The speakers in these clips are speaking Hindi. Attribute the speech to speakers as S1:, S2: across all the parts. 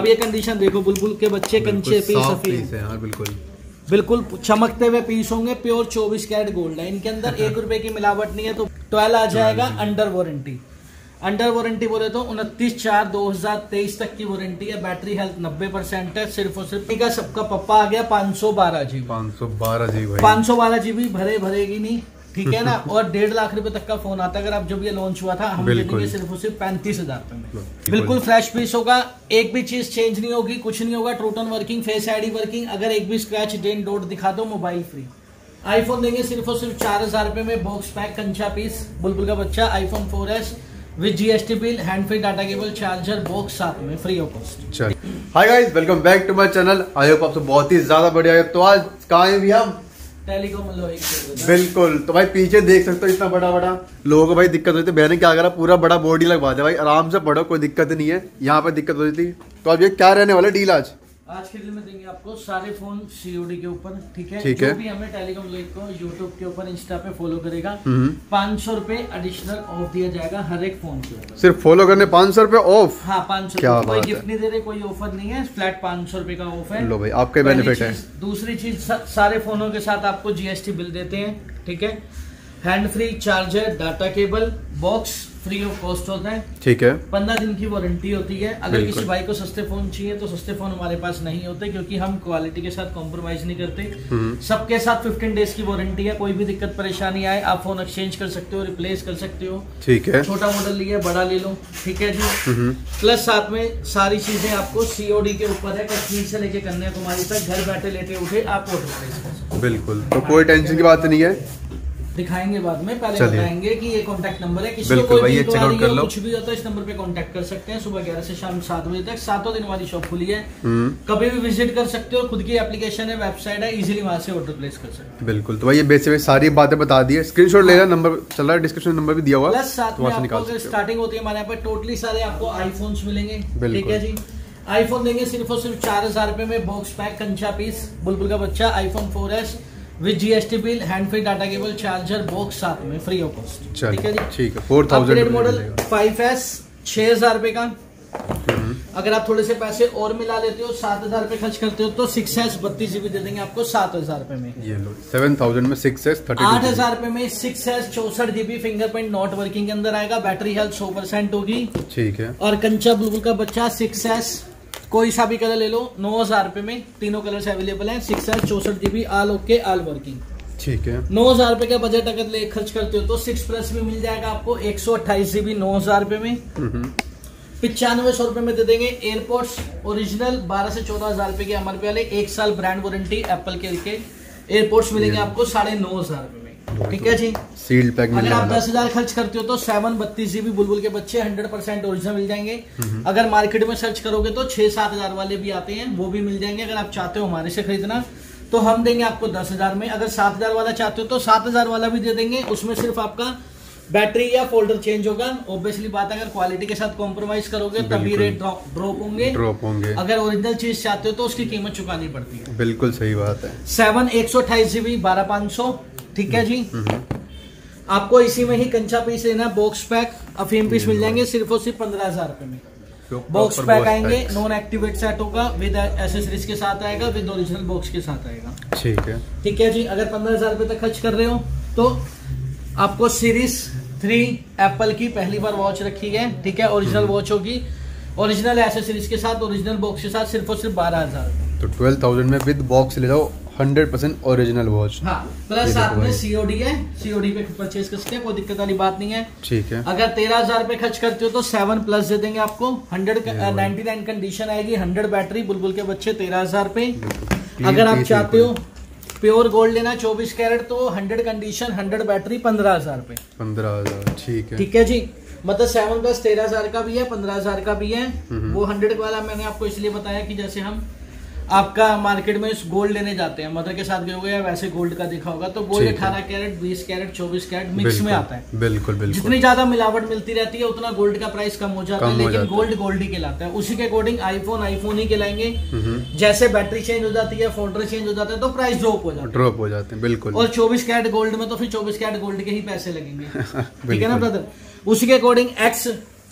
S1: ये कंडीशन देखो, बुलबुल के बच्चे कंचे पीस सफेद है। हाँ बिल्कुल बिल्कुल चमकते हुए पीस होंगे, प्योर 24 कैरेट गोल्ड है इनके अंदर। 1 रुपए की मिलावट नहीं है। तो 12 आ जाएगा अंडर वारंटी। अंडर वारंटी बोले तो 29/4/2023 तक की वारंटी है। बैटरी हेल्थ 90% है। सिर्फ और सिर्फ का सबका पप्पा आ गया 512 GB। 512 GB भरेगी नहीं, ठीक है ना। और 1.5 लाख रुपए तक का फोन आता है। अगर आप जब ये लॉन्च हुआ था, हम दे देंगे सिर्फ और सिर्फ 35,000 रुपए में। बिल्कुल फ्रेश पीस होगा, एक भी चीज चेंज नहीं होगी, कुछ नहीं होगा। True tone working, face ID working, अगर एक भी स्क्रैच डेंट डॉट दिखा दो मोबाइल फ्री। आईफोन देंगे सिर्फ और सिर्फ 4,000 रुपए में। बॉक्स पैक कंचा पीस, बुलबुल का बच्चा, iPhone 4S with GST bill, hand free data cable, charger, box साथ में फ्री ऑफ कॉस्ट। चल
S2: hi guys, welcome back to my channel. I hope आप सब बहुत ही ज्यादा बढ़िया है। तो आज कहाँ है भैया?
S1: टेलीकॉम
S2: बिल्कुल। तो भाई पीछे देख सकते हो इतना बड़ा बड़ा, लोगों को भाई दिक्कत होती थी। मैंने क्या करा, पूरा बड़ा बोर्ड ही लगवा दिया भाई, आराम से पढ़ो, कोई दिक्कत नहीं है। यहाँ पे दिक्कत होती थी। तो अब ये क्या रहने वाला डील आज
S1: के दिन में देंगे आपको सारे फोन COD के ऊपर, ठीक है।
S2: ठीक
S1: जो
S2: है।
S1: भी हमें टेलीकॉम लोग को यूट्यूब के ऊपर, इंस्टा पे फॉलो करेगा, 500 रुपए एडिशनल ऑफ दिया जाएगा हर एक फोन के ऊपर।
S2: सिर्फ फॉलो करने 500 रुपए ऑफ?
S1: हाँ 500।
S2: क्या
S1: कोई
S2: बात
S1: गिफ्ट नहीं दे रहे, कोई ऑफर नहीं है, फ्लैट 500 रुपए का ऑफ है।
S2: लो भाई, आपके बेनिफिट है।
S1: दूसरी चीज, सारे फोनों के साथ आपको GST बिल देते हैं, ठीक है। Hand free charger, data cable, box free of cost होता है,
S2: ठीक है।
S1: 15 दिन की वारंटी होती है। अगर किसी भाई को सस्ते फोन चाहिए तो सस्ते फोन हमारे पास नहीं होते, क्योंकि हम क्वालिटी के साथ कॉम्प्रोमाइज नहीं करते। सबके साथ 15 डेज की वारंटी है। कोई भी दिक्कत परेशानी आए, आप फोन एक्सचेंज कर सकते हो, रिप्लेस कर सकते हो,
S2: ठीक है।
S1: छोटा मॉडल लिया, बड़ा ले लो, ठीक है जी। प्लस साथ में सारी चीजें आपको COD के ऊपर है। कश्मीर से लेके कन्याकुमारी तक घर बैठे लेटे उठे आप ऑर्डर प्लेस कर सकते हो।
S2: बिल्कुल, तो कोई टेंशन की बात नहीं है।
S1: दिखाएंगे बाद में, पहले बताएंगे कि ये कॉन्टैक्ट नंबर है। किसी को
S2: बिल्कुल भाई, ये
S1: कोई
S2: चेकआउट कर लो।
S1: कुछ भी होता है इस नंबर पे कांटेक्ट कर सकते हैं। सुबह 11 से शाम 7 बजे तक 7 दिन हमारी शॉप खुली है। कभी भी विजिट कर सकते हो। खुद की एप्लीकेशन है, वेबसाइट है, इजीली वहां से ऑर्डर प्लेस कर सकते हो।
S2: बिल्कुल। तो भाई ये बेसिक सारी बातें बता दी है। स्क्रीनशॉट ले लेना, नंबर चल रहा है डिस्क्रिप्शन, नंबर भी दिया हुआ है।
S1: प्लस साथ में आपको स्टार्टिंग होती है हमारे यहाँ पे टोटली सारे आपको आईफोन्स मिलेंगे, ठीक है जी। आईफोन देंगे सिर्फ और सिर्फ 4,000 रुपए में। बॉक्स पैक कंचा पीस, बुलबुल का बच्चा, iPhone 4S with GST bill, hand free data cable, charger, box साथ में फ्री ऑफ कॉस्ट, ठीक है जी।
S2: ठीक है। 4000
S1: मॉडल 5S 6,000 रुपए का। अगर आप थोड़े से पैसे और मिला लेते हो, 7,000 रुपए खर्च करते हो, तो 6S 32 GB दे देंगे आपको 7,000 रुपए में।
S2: ये लो 7,000 में 6S
S1: 8,000 रुपए में 6S 64 GB fingerprint not working के अंदर आएगा। बैटरी हेल्थ 100% होगी,
S2: ठीक है।
S1: और कंचा बुलबुल का बच्चा 6S कोई सा भी कलर ले लो, 9,000 रुपए में तीनों कलर्स अवेलेबल हैं। 6S 64 GB all okay all working, ठीक है। 9,000 रुपए का बजट अगर ले खर्च करते हो तो 6 प्लस में मिल जाएगा आपको 128 GB 9,000 रुपए में। 9500 रुपए में दे देंगे एयरपोर्ट्स ओरिजिनल 12 से 14,000 रुपए के MRP वाले, 1 साल ब्रांड वारंटी एप्पल के एयरपोर्ट्स मिलेंगे आपको 9,500 रुपए में, ठीक है जी।
S2: Sealed pack.
S1: अगर आप 10,000 खर्च करते हो तो 7 32 GB बुलबुल के बच्चे 100% ओरिजिनल मिल जाएंगे। अगर मार्केट में सर्च करोगे तो 6-7 हजार वाले भी आते हैं, वो भी मिल जाएंगे। अगर आप चाहते हो हमारे से खरीदना तो हम देंगे आपको 10,000 में। अगर 7,000 वाला चाहते हो तो 7,000 वाला भी दे देंगे। उसमें सिर्फ आपका बैटरी या फोल्डर चेंज होगा। ऑब्वियसली बात, अगर क्वालिटी के साथ कॉम्प्रोमाइज करोगे तभी रेट ड्रॉप होंगे। अगर ओरिजिनल चीज चाहते हो तो उसकी कीमत चुकानी पड़ती है।
S2: बिल्कुल सही बात है।
S1: 7 128 GB 12,500, ठीक है जी। आपको इसी में ही कंचा पीस लेना, बॉक्स पैक अफीम पीस मिल जाएंगे सिर्फ और सिर्फ 15,000 रुपए में। बॉक्स पैक आएंगे, नॉन एक्टिवेट सेट होगा, विद एसेसरीज के साथ आएगा, विद ओरिजिनल बॉक्स के साथ आएगा,
S2: ठीक है।
S1: ठीक है जी। अगर 15,000 रुपए तक खर्च कर रहे हो तो आपको सीरीज 3 एप्पल की पहली बार वॉच रखी है, ठीक है। ओरिजिनल वॉच होगी, ओरिजिनल एसेसरीज के साथ, ओरिजिनल बॉक्स के साथ, सिर्फ और सिर्फ 12,000।
S2: तो 12,000 में विद बॉक्स ले जाओ 100% ओरिजिनल वॉच।
S1: हाँ, प्लस साथ में COD है, COD पे परचेज कर सकते हैं, कोई दिक्कत वाली बात नहीं है, ठीक है। अगर 13,000 रुपए खर्च करते हो तो 7 प्लस दे देंगे आपको। 199 कंडीशन आएगी, 100 बैटरी, बुलबुल के बच्चे 13,000 रुपए। अगर आप चाहते हो प्योर गोल्ड लेना 24 कैरेट तो 100 कंडीशन 100 बैटरी 15,000 रुपए।
S2: 15,000, ठीक है,
S1: ठीक है जी। मतलब 7 प्लस 13,000 का भी है, 15,000 का भी है। वो 100 वाला मैंने आपको इसलिए बताया कि जैसे हम आपका मार्केट में गोल्ड लेने जाते हैं, मदर के साथ गए होगे या वैसे गोल्ड का देखा होगा, तो gold 18 carat 20 carat 24 carat mix में आता है।
S2: बिल्कुल बिल्कुल।
S1: जितनी ज्यादा मिलावट मिलती रहती है उतना गोल्ड का प्राइस कम हो जाता है, लेकिन गोल्ड गोल्ड ही कहलाता है। उसी के अकॉर्डिंग आईफोन ही कहलाएंगे। जैसे बैटरी चेंज हो जाती है, फोल्डर चेंज हो जाता है, तो प्राइस ड्रॉप हो जाते हैं। बिल्कुल। और 24 कैरेट गोल्ड में तो फिर 24 कैरेट गोल्ड के ही पैसे लगेंगे, ठीक है ना ब्रदर। उसी के अकॉर्डिंग एक्स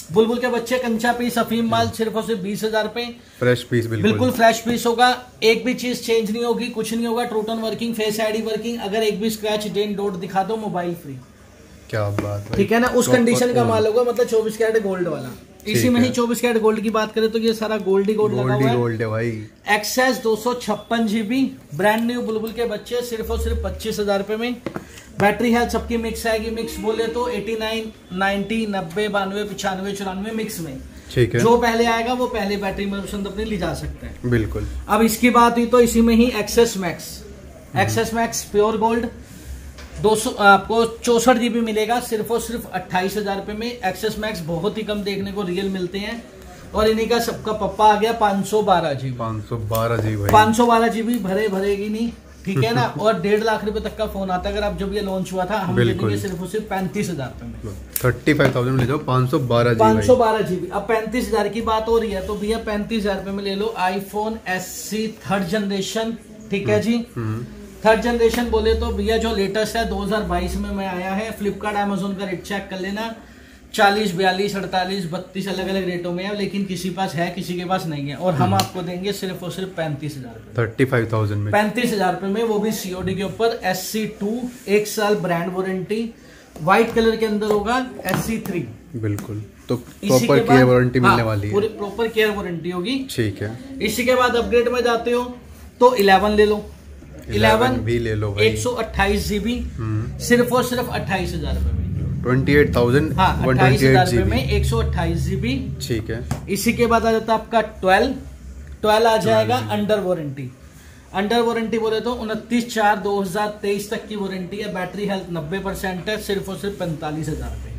S1: बुलबुल के बच्चे कंचा पीस अफीम माल सिर्फ और सिर्फ 20,000 रुपए।
S2: फ्रेश पीस
S1: बिल्कुल फ्रेश पीस होगा, एक भी चीज चेंज नहीं होगी, कुछ नहीं होगा। टोटन वर्किंग, फेस आईडी वर्किंग, अगर एक भी स्क्रैच डेंट डॉट दिखा दो मोबाइल फ्री।
S2: क्या बात है,
S1: ठीक है ना, उस कंडीशन का माल होगा, मतलब 24 कैरेट गोल्ड वाला। इसी में ही 24 कैरेट गोल्ड की बात करें तो ये सारा गोल्ड ही गोल्ड लगा हुआ है।
S2: गोल्ड है भाई।
S1: एक्सेस 256 GB ब्रांड न्यू बुलबुल के बच्चे सिर्फ और सिर्फ 25,000 रुपए में। बैटरी हेल्थ सबकी मिक्स आएगी, मिक्स बोले तो 89, 90, 90, 92, 95, 94 मिक्स में।
S2: ठीक है,
S1: जो पहले आएगा वो पहले बैटरी में पसंद अपने ले जा सकते हैं।
S2: बिल्कुल।
S1: अब इसकी बात हुई तो इसी में ही एक्सेस मैक्स प्योर गोल्ड 200 आपको 64 GB मिलेगा सिर्फ और सिर्फ 28,000 रुपए में। एक्सेस मैक्स बहुत ही कम देखने को रियल मिलते हैं और इन्हीं का सबका पप्पा आ गया 512 GB।
S2: 512 GB भाई,
S1: 512 GB भरेगी नहीं, ठीक है ना। और 1.5 लाख रुपए तक का फोन आता है। अगर आप जब ये लॉन्च हुआ था हम देंगे सिर्फ और सिर्फ 35,000 रुपए में।
S2: 35,000 में ले जाओ 512 GB।
S1: 512 GB। अब 35,000 की बात हो रही है तो भैया 35,000 रुपए में ले लो iPhone SE 3rd जनरेशन। ठीक है जी, 3rd जनरेशन बोले तो भैया जो लेटेस्ट है 2022 में आया है। फ्लिपकार्ट अमेजोन का रेट चेक कर लेना, 40, 42, 48, 32 अलग अलग रेटों में है, लेकिन किसी पास है किसी के पास नहीं है। और हम आपको देंगे सिर्फ और सिर्फ 35,000
S2: 35,000 में,
S1: 35,000 रुपए में, वो भी COD के ऊपर। SC2 1 साल ब्रांड वारंटी, व्हाइट कलर के अंदर होगा। SC3
S2: बिल्कुल, तो प्रॉपर केयर वारंटी मिलने वाली है,
S1: पूरी प्रॉपर केयर वारंटी होगी।
S2: ठीक है।
S1: इसी के बाद अपग्रेड में जाते हो तो 11 ले लो। 11
S2: भी ले लो भाई,
S1: 128 GB सिर्फ और सिर्फ 28,000 रुपए में।
S2: 28,000,
S1: हाँ, 28,000 रुपए में 128 GB।
S2: ठीक है।
S1: इसी के बाद आ जाता है आपका 12 आ जाएगा अंडर वारंटी। अंडर वारंटी बोले तो 29/4/2023 तक की वारंटी है। बैटरी हेल्थ 90% है, सिर्फ और सिर्फ 45,000 रुपए।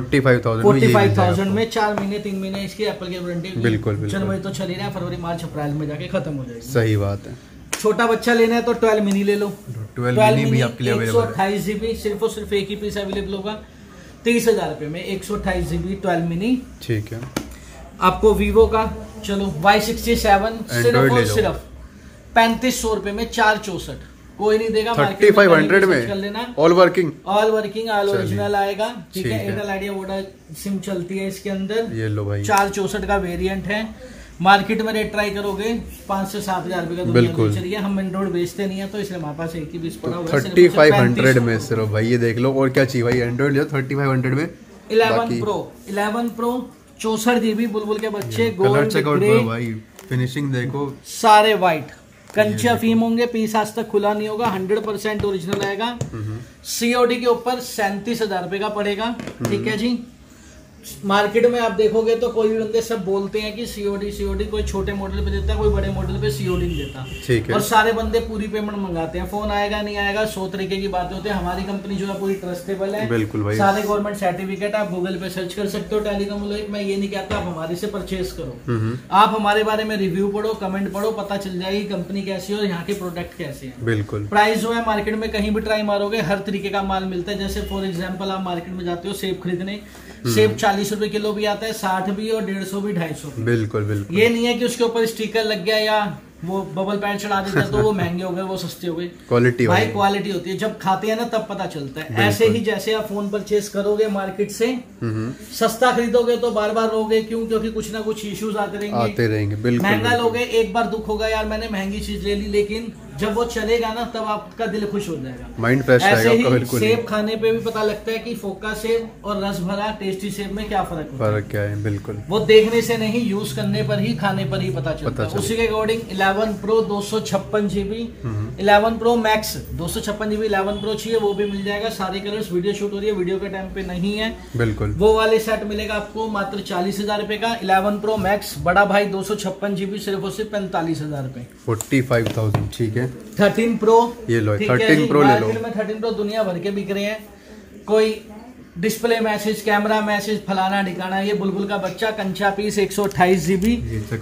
S1: 45,000 में 4 महीने 3 महीने इसकी एप्पल की वारंटी।
S2: बिल्कुल।
S1: जनवरी तो चली रहा है, फरवरी मार्च अप्रैल में जाके खत्म हो जाएगी।
S2: सही बात है।
S1: छोटा बच्चा लेना है तो 12 मिनी ले लो।
S2: 12 मिनी भी आपके लिए अवेलेबल है।
S1: 128 GB सिर्फ और सिर्फ एक ही पीस अवेलेबल होगा 30,000 रुपए में। 128 GB 12 मिनी।
S2: ठीक है।
S1: आपको वीवो का चलो Y67 सिर्फ और सिर्फ 3500 रुपए में 464। कोई नहीं देगा,
S2: 3500 में
S1: कर लेना।
S2: ऑल वर्किंग
S1: ऑल ओरिजिनल आएगा। ठीक है, एयरटेल आइडिया वोडा सिम चलती है इसके अंदर।
S2: ये लो भाई,
S1: 464 का वेरिएंट है। मार्केट में रेट ट्राई करोगे 5 से 7,000 रुपए का
S2: बिल्कुल।
S1: चलिए, हम एंड्रॉइड बेचते नहीं है तो इसलिए हमारे पास एक ही पीस पड़ा हुआ है।
S2: 3500 में सिर्फ भाई, ये देख लो। और क्या चाहिए भाई, एंड्रॉइड जो 3500 में।
S1: 11 प्रो 64 GB बुलबुल के बच्चे,
S2: कलर चेकआउट करो भाई, फिनिशिंग देखो,
S1: सारे व्हाइट कंचे अफीम होंगे। पीस आज तक खुला नहीं होगा, 100% ओरिजिनल आएगा। COD के ऊपर 37,000 रुपए का पड़ेगा। ठीक है जी। मार्केट में आप देखोगे तो कोई भी बंदे सब बोलते हैं कि COD कोई छोटे मॉडल पे देता है, कोई बड़े मॉडल पे COD नहीं देता।
S2: ठीक है।
S1: और सारे बंदे पूरी पेमेंट मंगाते हैं। फोन आएगा नहीं आएगा 100 तरीके की बातें होती है। हमारी कंपनी जो है पूरी ट्रस्टेबल है।
S2: बिल्कुल भाई,
S1: सारे गवर्नमेंट सर्टिफिकेट आप गूगल पे सर्च कर सकते हो। टेलीकॉम लोग, मैं ये नहीं कहता आप हमारे से परचेज करो, आप हमारे बारे में रिव्यू पढ़ो, कमेंट पढ़ो, पता चल जाएगी कंपनी कैसी है और यहाँ के प्रोडक्ट कैसे हैं।
S2: बिल्कुल।
S1: प्राइस जो है मार्केट में कहीं भी ट्राई मारोगे हर तरीके का माल मिलता है। जैसे फॉर एग्जाम्पल आप मार्केट में जाते हो सेब खरीदने, सेब 40 रुपए किलो भी आता है, 60 भी और 150 भी, 250 भी।
S2: बिल्कुल बिल्कुल।
S1: ये नहीं है कि उसके ऊपर स्टिकर लग गया या वो बबल पैड चढ़ा देता है तो वो महंगे हो गए, वो सस्ते हो गए।
S2: क्वालिटी
S1: भाई क्वालिटी होती है, जब खाते हैं ना तब पता चलता है। ऐसे ही जैसे आप फोन परचेज करोगे मार्केट से, सस्ता खरीदोगे तो बार बार लोगे, क्यों? क्योंकि कुछ ना कुछ इश्यूज आते रहेंगे।
S2: बिल्कुल।
S1: महंगा लोगे, एक बार दुख होगा यार मैंने महंगी चीज ले ली, लेकिन जब वो चलेगा ना तब आपका दिल खुश हो जाएगा,
S2: माइंड फ्रेश
S1: ऐसे
S2: रहेगा आपका।
S1: ही
S2: बिल्कुल।
S1: सेब खाने पे भी पता लगता है कि फोका सेब और रस भरा टेस्टी सेब में क्या फर्क होता है।
S2: फर्क क्या है? बिल्कुल।
S1: वो देखने से नहीं, यूज करने पर ही, खाने पर ही पता चलता है। उसी के according 11 Pro 256 GB, 11 Pro Max 256 GB 11 Pro चाहिए वो भी मिल जाएगा। सारे कलर्स, वीडियो शूट हो रही है, वीडियो के टाइम पे नहीं है।
S2: बिल्कुल।
S1: वो वाले सेट मिलेगा आपको मात्र 40,000 रुपए का। 11 प्रो मैक्स बड़ा भाई 256 GB सिर्फ और सिर्फ 45,000 रुपए।
S2: 45,000। ठीक है।
S1: 13 प्रो
S2: ये लो, 13 प्रो ले लो।
S1: मार्केट में 13 प्रो दुनिया भर के बिक रहे हैं। कोई डिस्प्ले मैसेज, कैमरा मैसेज, फलाना ठिकाना। ये बुलबुल का बच्चा कंचा पीस 128 GB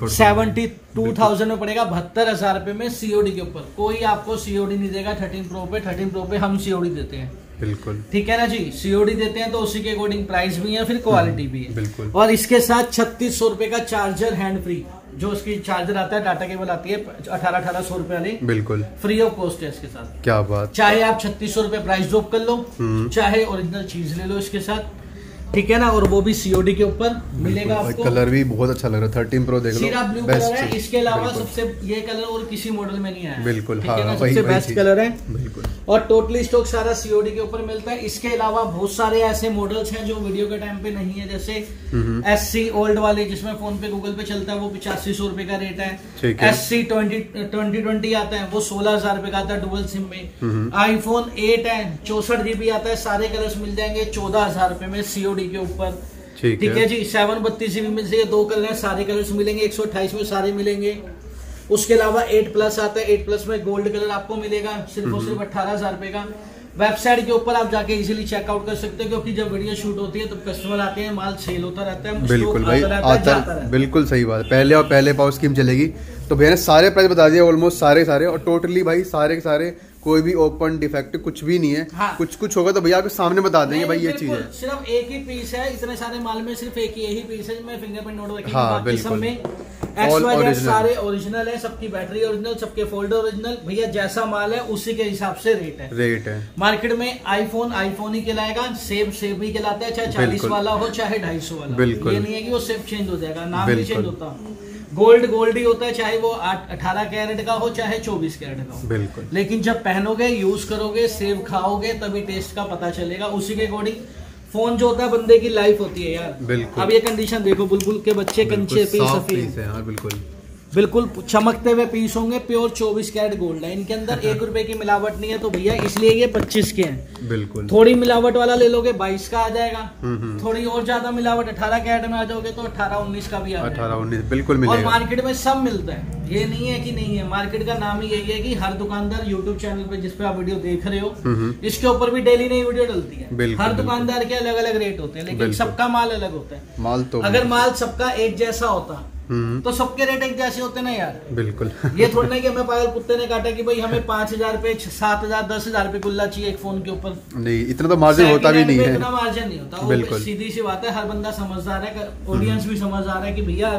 S1: 72,000 में पड़ेगा, 72,000 रुपए में COD के ऊपर। कोई आपको COD नहीं देगा 13 प्रो पे। 13 प्रो पे हम COD देते हैं।
S2: बिल्कुल।
S1: ठीक है ना जी, COD देते हैं तो उसी के अकॉर्डिंग प्राइस भी है, फिर क्वालिटी भी है।
S2: बिल्कुल।
S1: और इसके साथ 3600 रुपए का चार्जर हैंड फ्री, जो उसकी चार्जर आता है, डाटा केबल आती है 1800 रुपए वाली,
S2: बिल्कुल
S1: फ्री ऑफ कॉस्ट है इसके साथ।
S2: क्या बात।
S1: चाहे आप 3600 रुपए प्राइस ड्रॉप कर लो, चाहे ओरिजिनल चीज ले लो इसके साथ। ठीक है ना, और वो भी सीओडी के ऊपर मिलेगा आपको।
S2: कलर भी बहुत अच्छा लग रहा है, 13 प्रो देख लो,
S1: सीरा ब्लू कलर है। इसके अलावा सबसे ये कलर और किसी मॉडल में नहीं आया।
S2: बिल्कुल,
S1: हाँ, सबसे बेस्ट कलर है
S2: बिल्कुल।
S1: और टोटली स्टॉक सारा सीओडी के ऊपर मिलता है। इसके अलावा बहुत सारे ऐसे मॉडल्स हैं जो वीडियो के टाइम पे नहीं है, जैसे SC ओल्ड वाले जिसमें फोन पे गूगल पे चलता है, वो 8500 रुपए का रेट है। SC 2020 आता है, वो 16,000 रुपए का आता है डुअल सिम में। iPhone 8 है, 64 GB आता है, सारे कलर्स मिल जाएंगे 14,000 रुपए में सीओडी के ऊपर। ठीक है जी। 732 GB मिल जाएगा, 2 कलर है, सारे कलर्स मिलेंगे, 128 में सारे मिलेंगे। उसके अलावा 8 प्लस आता है, 8 प्लस में गोल्ड कलर आपको मिलेगा सिर्फ और सिर्फ 18,000 रुपए का। वेबसाइट के ऊपर आप जाके इजीली चेकआउट कर सकते हो, क्योंकि जब वीडियो शूट होती है तब कस्टमर आते हैं, माल सेल होता रहता है।
S2: बिल्कुल भाई, आता बिल्कुल सही बात है। पहले और पहले पाव स्कीम चलेगी, तो भैया ने सारे प्राइस बता दिए ऑलमोस्ट सारे, और टोटली भाई सारे के सारे, कोई भी ओपन डिफेक्ट कुछ भी नहीं है। हाँ। कुछ होगा तो भैया आपके सामने बता देंगे भाई ये चीज है।
S1: सिर्फ एक ही पीस है, इतने सारे माल में सिर्फ एक ही पीस है, मैं फिंगरप्रिंट नोट रखी।
S2: हाँ, बिल्कुल।
S1: सारे ओरिजिनल है, सबकी बैटरी ओरिजिनल, सबके फोल्डर ओरिजिनल। भैया जैसा माल है उसी के हिसाब से रेट है। मार्केट में आईफोन ही कहलाएगा, सेब ही कहलाता है, चाहे 40 वाला हो चाहे 250 वाला। बिल्कुल, ये नहीं है कि वो सेब चेंज हो जाएगा, नाम भी चेंज होता। गोल्ड ही होता है, चाहे वो 18 कैरेट का हो चाहे 24 कैरेट का हो। बिल्कुल। लेकिन जब पहनोगे, यूज करोगे, सेब खाओगे, तभी टेस्ट का पता चलेगा। उसी के अकॉर्डिंग फोन जो होता है बंदे की लाइफ होती है यार। बिल्कुल। अब ये कंडीशन देखो, बुलबुल के बच्चे कंचे पे सफेद है, बिल्कुल चमकते हुए पीस होंगे, प्योर 24 कैरेट गोल्ड है। इनके अंदर 1 रुपए की मिलावट नहीं है, तो भैया इसलिए ये 25 के हैं। बिल्कुल। थोड़ी मिलावट वाला ले लोगे 22 का आ जाएगा, थोड़ी और ज्यादा मिलावट 18 कैरेट में आ जाओगे तो 18-19 का भी आ जाएगा। 18-19 बिल्कुल मिलेगा। और मार्केट में सब मिलता है, ये नहीं है कि नहीं है। मार्केट का नाम ही यही है कि हर दुकानदार यूट्यूब चैनल पे जिसपे आप वीडियो देख रहे हो, इसके ऊपर भी डेली नई वीडियो डलती है। हर दुकानदार के अलग अलग रेट होते हैं, लेकिन सबका माल अलग होता है। माल तो अगर माल सबका एक जैसा होता तो सबके रेट एक जैसे होते ना यार। बिल्कुल। ये थोड़ा नहीं कि हमें पागल कुत्ते ने काटा कि भाई हमें 5,000 रुपए, 7,000, 10,000 रुपए कुल्ला चाहिए एक फोन के ऊपर। नहीं, इतना तो मार्जिन होता भी नहीं है। इतना मार्जिन नहीं होता। बिल्कुल सीधी सी बात है, हर बंदा समझदार है, ऑडियंस भी समझदार है कि भैया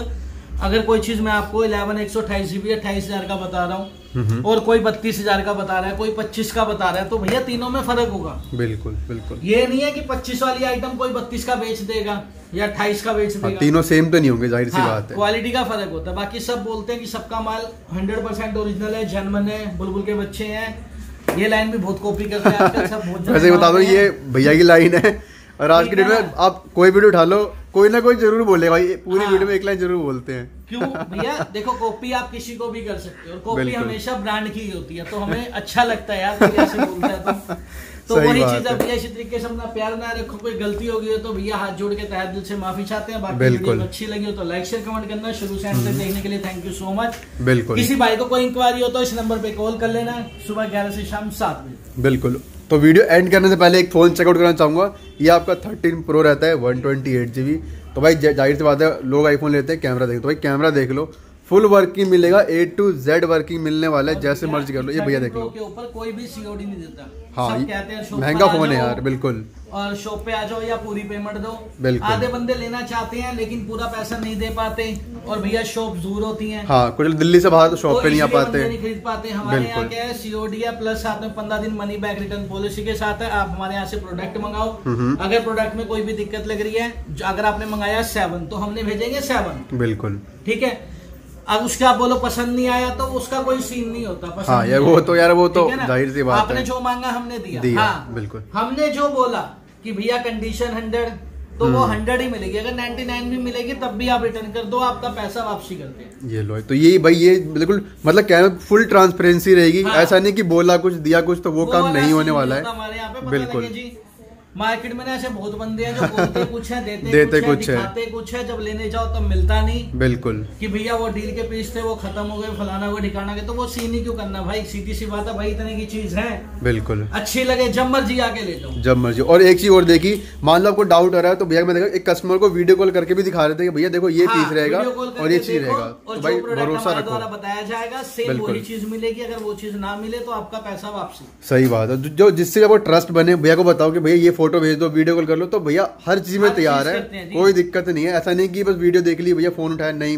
S1: अगर कोई चीज मैं आपको 128 GB 28,000 का बता रहा हूँ और कोई 32,000 का बता रहा है, कोई 25 का बता रहा है, तो भैया तीनों में फर्क होगा। बिल्कुल। ये नहीं है कि 25 वाली आइटम कोई 32 का बेच देगा या 28 का बेच देगा। तीनों सेम तो नहीं होंगे, जाहिर सी बात है। क्वालिटी का फर्क होता है। बाकी सब बोलते हैं कि सबका माल 100% ओरिजिनल है, जेन्युइन है, बुलबुल के बच्चे हैं। ये लाइन भी बहुत कॉपी करते हैं आजकल सब। बहुत वैसे बता दो, ये भैया की लाइन है, और आज के डेट में आप कोई वीडियो उठा लो, कोई ना कोई जरूर बोले भाई, पूरी वीडियो में एक लाइन जरूर बोलते हैं। क्यों भैया? देखो, कॉपी आप किसी को भी कर सकते हो, और कॉपी हमेशा ब्रांड की होती है, तो हमें अच्छा लगता है यार ऐसे बोलता है तो वही चीज है भैया। इसी तरीके से अपना प्यार ना रखो, कोई गलती होगी तो भैया हाथ जोड़ के तहे दिल से माफी चाहते हैं। बाकी वीडियो अच्छी लगी हो तो लाइक शेयर कमेंट करना। शुरू से एंड तक देखने के लिए थैंक यू सो मच। बिल्कुल। किसी भाई को कोई इंक्वायरी हो तो इस नंबर पे कॉल कर लेना, सुबह 11 से शाम 7 बजे। बिल्कुल। तो वीडियो एंड करने से पहले एक फोन चेकआउट करना चाहूंगा। ये आपका 13 प्रो रहता है, 128 GB। तो भाई जाहिर सी बात है, लोग आईफोन लेते हैं, कैमरा देखो, तो भाई कैमरा देख लो, फुल वर्किंग मिलेगा, A to Z वर्किंग मिलने वाला है, जैसे मर्जी कर लो। ये भैया देख लो, के ऊपर कोई भी सीओडी नहीं देता। हाँ, सब कहते हैं महंगा फोन है यार। बिल्कुल। और शॉप पे आ जाओ या पूरी पेमेंट दो। बिल्कुल। आधे बंदे लेना चाहते हैं लेकिन पूरा पैसा नहीं दे पाते, और भैया शॉप दूर होती है। हाँ, कुछ दिल्ली से बाहर तो शॉप पे नहीं आ पाते, नहीं खरीद पाते। हमारे यहाँ क्या है, सीओडी है, प्लस साथ में 15 दिन मनी बैक रिटर्न पॉलिसी के साथ है। आप हमारे यहाँ से प्रोडक्ट मंगाओ, अगर प्रोडक्ट में कोई भी दिक्कत लग रही है, अगर आपने मंगाया 7 तो हमने भेजेंगे 7। बिल्कुल। ठीक है। अब उसके आप बोलो पसंद नहीं आया तो उसका कोई सीन नहीं होता। पसंद हाँ, यार वो तो जाहिर सी बात है। आपने जो मांगा हमने दिया। हाँ, बिल्कुल। हमने जो बोला कि भैया कंडीशन 100 तो वो 100 ही मिलेगी। अगर 99 भी मिलेगी तब भी आप रिटर्न कर दो, आपका पैसा वापसी करते हैं। ये लो, तो ये भाई ये बिल्कुल मतलब क्या है, फुल ट्रांसपेरेंसी रहेगी। हाँ। ऐसा नहीं कि बोला कुछ दिया कुछ, तो वो काम नहीं होने वाला है हमारे यहाँ पे। बिल्कुल। मार्केट में ना ऐसे बहुत बंदे हैं जो बोलते कुछ है, देते कुछ है, दिखाते कुछ है, जब लेने जाओ तब मिलता नहीं। बिल्कुल। कि भैया वो डील के पीस थे, वो खत्म हो गए, फलाना हुआ ठिकाना गए, तो वो सीन ही क्यों करना भाई? सीधी सी बात है भाई, इतने की चीज है। बिल्कुल। अच्छी लगे जब मर्जी आके ले जाओ, जब मर्जी। और एक चीज और देखी, मान लो आपको डाउट आ रहा है तो भैया मैं देखा एक कस्टमर को वीडियो कॉल करके भी दिखा रहे थे कि भैया देखो ये पीस रहेगा और ये चीज रहेगा, तो भाई भरोसा रखो, बताया जाएगा, सेम वही चीज मिलेगी। अगर वो चीज ना मिले तो आपका पैसा वापसी। सही बात है। जो जिससे आपको ट्रस्ट बने, भैया को बताओ कि भैया ये फोटो भेज दो, वीडियो कर लो, तो भैया हर चीज में तैयार है, कोई दिक्कत नहीं है। ऐसा नहीं कि बस वीडियो देख ली भैया फोन उठाया, नहीं भाई,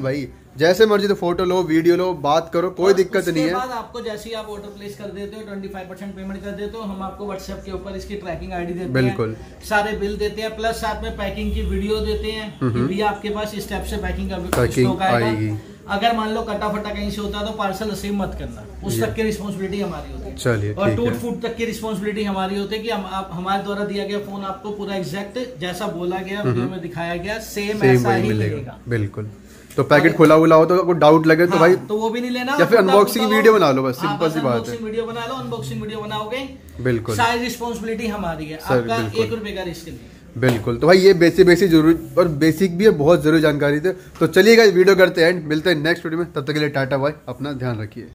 S2: जैसे मर्जी तो फोटो लो, वीडियो लो, बात करो, कोई दिक्कत नहीं है।
S1: बाद आपको जैसे ही आप ऑर्डर प्लेस कर देते हो 25% पेमेंट कर देते हो, हम आपको व्हाट्सएप के ऊपर इसकी ट्रैकिंग आईडी देते हैं,
S2: बिल्कुल
S1: सारे बिल देते हैं, प्लस साथ में पैकिंग की वीडियो देते हैं कि भैया आपके पास इस टाइप से पैकिंग का स्टॉक आएगा। अगर मान लो कटा फटा कहीं से होता है तो पार्सल रिसीव मत करना, उस तक की रिस्पॉन्सिबिलिटी हमारी होती है।
S2: चलिए,
S1: और टूट फूट तक की रिस्पॉन्सिबिलिटी हमारी होती है कि आप हमारे द्वारा दिया गया फोन आपको पूरा एग्जैक्ट जैसा बोला गया वीडियो में दिखाया गया सेम ऐसा ही मिलेगा।
S2: बिल्कुल। तो पैकेट खुला हुआ हो तो आपको डाउट लगे तो भाई
S1: तो वो भी नहीं लेना,
S2: या फिर अनबॉक्सिंग वीडियो बना लो, बस सिंपल सी बात है।
S1: अनबॉक्सिंग वीडियो बना लो, अनबॉक्सिंग वीडियो बनाओगे
S2: बिल्कुल,
S1: सारी रिस्पॉन्सिबिलिटी हमारी है, आपका 1 रुपए का रिस्क नहीं।
S2: बिल्कुल। तो भाई ये बेसिक जरूरी और बेसिक भी है, बहुत जरूरी जानकारी थे। तो चलिएगा वीडियो करते हैं एंड, मिलते हैं नेक्स्ट वीडियो में, तब तक के लिए टाटा बाय, अपना ध्यान रखिए।